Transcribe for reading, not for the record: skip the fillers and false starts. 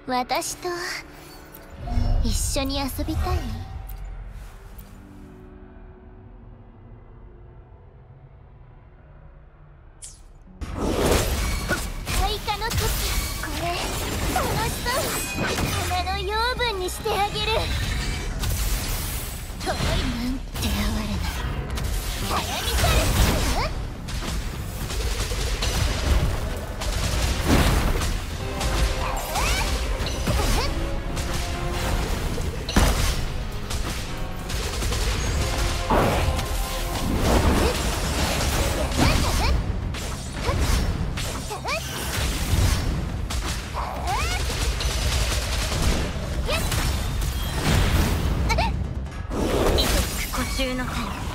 私と一緒に遊びたい？開花の時、これ楽しそう。花の養分にしてあげる。なんて哀れなタラミサルス。途中の回